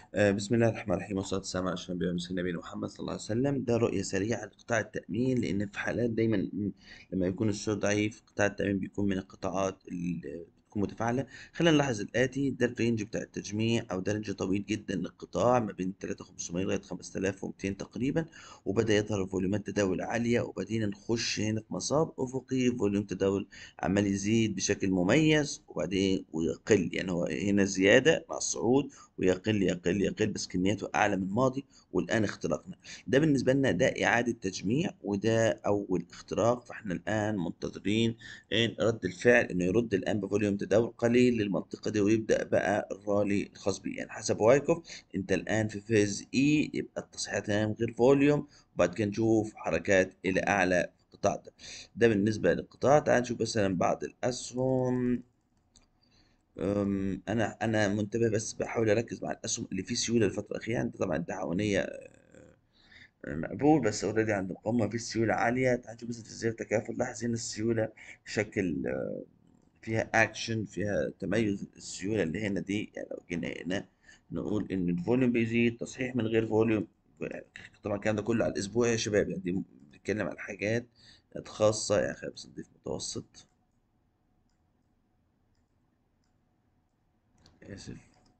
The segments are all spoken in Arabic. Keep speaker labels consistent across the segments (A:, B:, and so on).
A: بسم الله الرحمن الرحيم والصلاة والسلام على أشرف الأنبياء والمرسلين نبينا محمد صلى الله عليه وسلم. ده رؤية سريعة لقطاع التأمين، لأن في حالات دايما لما يكون السوق ضعيف قطاع التأمين بيكون من القطاعات اللي بتكون متفاعلة. خلينا نلاحظ الآتي: ده الرينج بتاع التجميع، أو ده رينج طويل جدا للقطاع ما بين 3500 لغاية 5200 تقريبا، وبدأ يظهر فوليومات تداول عالية، وبعدين نخش هنا في مسار أفقي فوليوم تداول عمال يزيد بشكل مميز وبعدين ويقل. يعني هو هنا زيادة مع الصعود ويقل يقل يقل، بس كمياته أعلى من الماضي، والآن اخترقنا. ده بالنسبة لنا ده إعادة تجميع، وده أول اختراق. فإحنا الآن منتظرين إن رد الفعل إنه يرد الآن بفوليوم تداول قليل للمنطقة دي، ويبدأ بقى الرالي الخاص بيه. يعني حسب وايكوف أنت الآن في فيز إي، يبقى التصحيحات هنا من غير فوليوم، وبعد كده نشوف حركات إلى أعلى في القطاع ده. ده بالنسبة للقطاع. تعال نشوف مثلا بعض الأسهم. انا منتبه، بس بحاول اركز مع الاسهم اللي فيه سيوله الفتره الاخيره. انت طبعا الدعوانيه مقبول، بس اوريدي عند مقاومه في سيوله عاليه. تعال نشوف مثلا في زي التكافل، لاحظ هنا السيوله شكل فيها اكشن، فيها تميز. السيوله اللي هنا دي، يعني لو جينا هنا نقول ان الفوليوم بيزيد، تصحيح من غير فوليوم. طبعا الكلام ده كله على الاسبوع يا شباب، يعني دي بنتكلم على حاجات خاصه. يعني خلينا بس نضيف متوسط، اسف،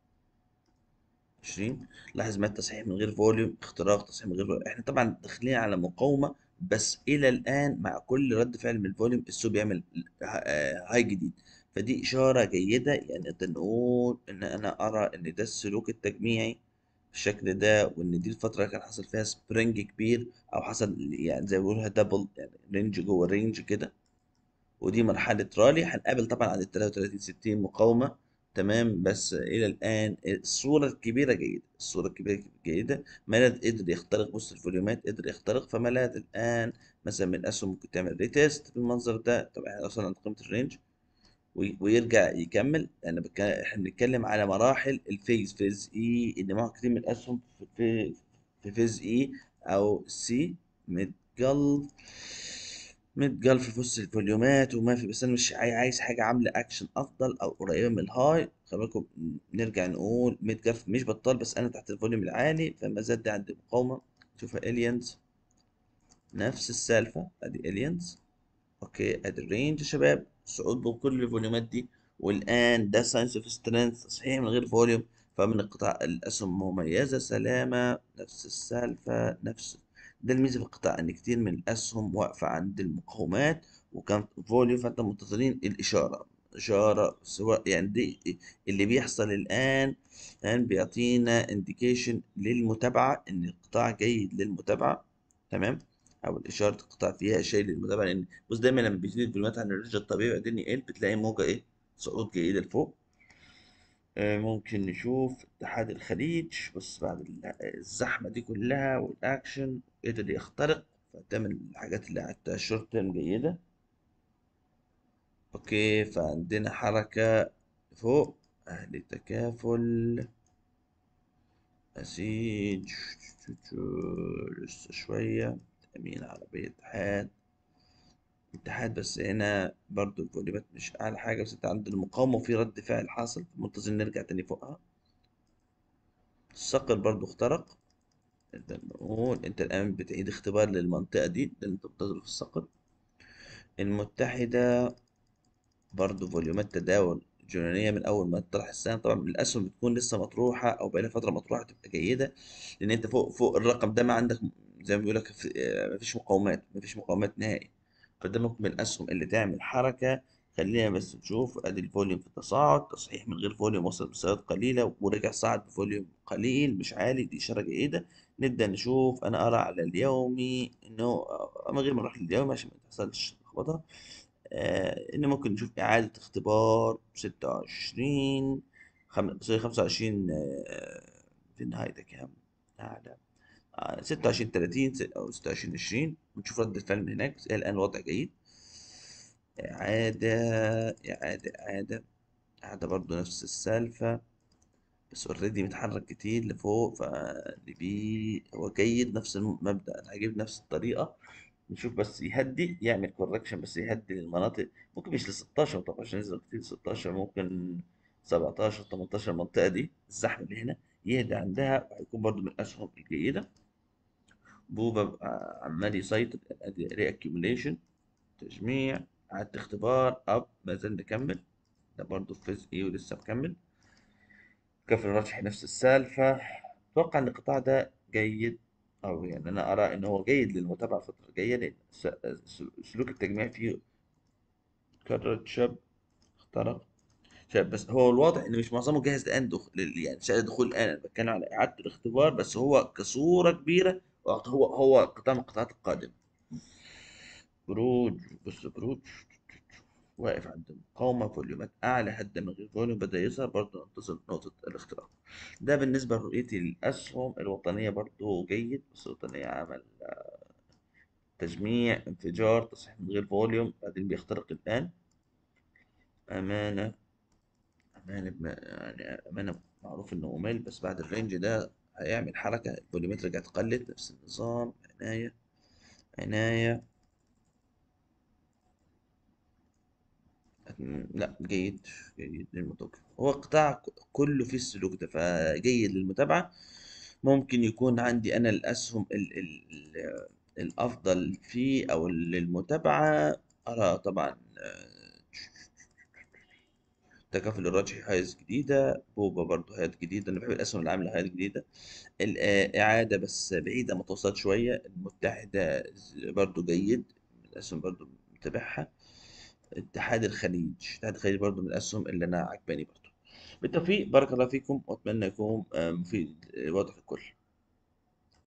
A: 20. لاحظ ما التصحيح من غير فوليوم، اختراق تصحيح من غير فوليوم. احنا طبعا داخلين على مقاومة، بس الى الان مع كل رد فعل من الفوليوم السوق بيعمل هاي جديد. فدي اشارة جيدة. يعني نقدر نقول ان انا ارى ان ده السلوك التجميعي بالشكل ده، وان دي الفترة اللي كان حصل فيها سبرينج كبير، او حصل يعني زي ما بيقولها دبل، يعني رينج جوه رينج كده. ودي مرحلة رالي. هنقابل طبعا عند ال 33 60 مقاومة. تمام، بس إلى الآن الصورة الكبيرة جيدة، الصورة الكبيرة جيدة. ملاذ قدر يخترق، بص الفوليومات قدر يخترق. فملاذ الآن مثلا من الأسهم ممكن تعمل ريتيست بالمنظر ده. طبعا احنا وصلنا عند قيمة الرينج ويرجع يكمل. يعني احنا بنتكلم على مراحل الفيز. فيز اي، ان معظم كتير من الاسهم في فيز اي او سي، ميد جلف. ميد جلف في وسط الفوليومات وما في. بس انا مش عايز حاجه عامله اكشن افضل او قريبه من الهاي. خلي بالكم، نرجع نقول ميد جلف مش بطال، بس انا تحت الفوليوم العالي، فما زاد ده عندي مقاومه. شوف الينز، نفس السالفه، ادي الينز. اوكي، ادي الرينج يا شباب، صعود بكل الفوليومات دي. والان ده ساينس اوف سترينث، تصحيح من غير فوليوم. فمن القطاع الاسهم مميزه، سلامه نفس السالفه، نفس. ده الميزه في القطاع، ان كتير من الاسهم واقفه عند المقاومات وكان فوليوم، فانت منتظرين الاشاره. اشاره سواء، يعني دي اللي بيحصل الان بيعطينا انديكيشن للمتابعه، ان القطاع جيد للمتابعه. تمام، او الاشاره القطاع فيها شيء للمتابعه. لان بص دايما لما بيزيد الفوليومات عن الرينج الطبيعي بعدين يقل، بتلاقي موجه ايه، صعود جيده لفوق. ممكن نشوف اتحاد الخليج، بس بعد الزحمه دي كلها والاكشن قدر يخترق. فده من الحاجات اللي عدتها شورت تيرم جيده. اوكي، فعندنا حركه فوق. اهل التكافل، اسيج، لسه شويه. تأمين عربية اتحاد. اتحاد بس هنا برضو الفوليبات مش أعلى حاجة، بس انت عند المقاومة وفي رد فعل حاصل، منتظر نرجع تاني فوقها. الصقر برضو اخترق. نقدر نقول انت الآن بتعيد اختبار للمنطقة دي، ده اللي انت بتضرب في الصقر. المتحدة برضو فوليومات تداول جنونية من أول ما تطرح السهم. طبعا الأسهم بتكون لسه مطروحة أو بقالها فترة مطروحة، تبقى جيدة، لأن أنت فوق الرقم ده ما عندك، زي ما بيقول لك مفيش مقاومات، مفيش مقاومات نهائي. فده ممكن من الأسهم اللي تعمل حركة. خلينا بس نشوف. أدي الفوليوم في التصاعد، تصحيح من غير فوليوم، وصل بسيارات قليلة ورجع صعد بفوليوم قليل مش عالي، دي إشارة جيدة. نبدأ نشوف. أنا أرى على اليومي إنه من غير ما نروح لليومي عشان ما تحصلش لخبطة، إن ممكن نشوف إعادة اختبار 26 سوري 25. في النهاية ده كام؟ أعلى 26 30 أو 26 20، ونشوف رد الفعل من هناك. بس إلى الآن الوضع جيد. إعادة إعادة برضو نفس السالفة، بس اوريدي متحرك كتير لفوق. فاللي بيه هو جيد، نفس المبدأ. أنا هجيب نفس الطريقة. نشوف بس يهدي، يعمل كوركشن بس يهدي للمناطق. ممكن مش ل 16 طبعا عشان نزل كتير 16، ممكن 17 18 المنطقة دي الزحمة اللي هنا يهدى عندها، وهيكون برضو من الأسهم الجيدة. بوبا عمال يسيطر، ادي ري اكيوميليشن، تجميع، إعادة اختبار، اب ما زال مكمل، ده برضو في فيز ايه ولسه مكمل. كفر الرجحي نفس السالفة. أتوقع إن القطاع ده جيد، أو يعني أنا أرى إن هو جيد للمتابعة فترة جاية، لأن سلوك التجميع فيه كرر شاب اخترق شاب. بس هو الواضح إن مش معظمه جاهز الآن يعني شهادة دخول الآن. أنا بتكلم على إعادة الاختبار، بس هو كصورة كبيرة هو قطاع من القطاعات القادمة. بروج، بص بروج واقف عند مقاومة فوليومات أعلى، هدى من غير فوليوم بدأ يظهر، برضه ننتظر نقطة الاختراق. ده بالنسبة لرؤيتي للأسهم الوطنية، برضه جيد، بس الوطنية عمل تجميع، انفجار، تصحيح من غير فوليوم، بعدين بيخترق الآن. أمانة، يعني أمانة معروف إنه ممل، بس بعد الرينج ده هيعمل حركة، الفوليومات رجعت قلت، نفس النظام. عناية، عناية، لا جيد، جيد للمتابعة. هو القطاع كله فيه السلوك ده، فجيد للمتابعة. ممكن يكون عندي أنا الأسهم الأفضل فيه أو للمتابعة. أرى طبعا تكافل الراجحي هايز جديدة، بوبا برضه هايات جديدة. أنا بحب الأسهم اللي عاملة هايات جديدة. الإعادة بس بعيدة، ما توصلت شوية. المتحدة برضه جيد، من الأسهم برضه متابعها. اتحاد الخليج برضو من الأسهم اللي أنا عجباني برضو. بالتوفيق، بارك الله فيكم، وأتمنى يكون مفيد واضح للكل.